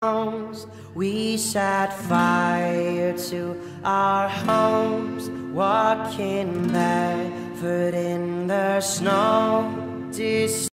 We set fire to our homes, walking barefoot in the snow.